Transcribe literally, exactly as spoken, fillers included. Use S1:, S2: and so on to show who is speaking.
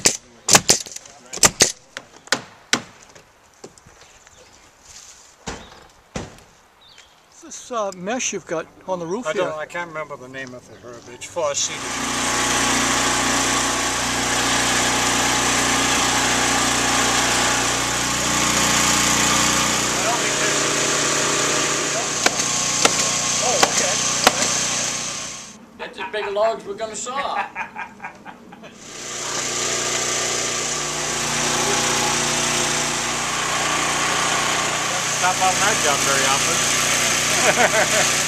S1: This uh, mesh you've got on the roof
S2: I
S1: here.
S2: don't. I can't remember the name of the herb. It's for seeded.
S3: Oh, okay. That's as big a logs we're gonna saw.
S2: Stop on that job very often.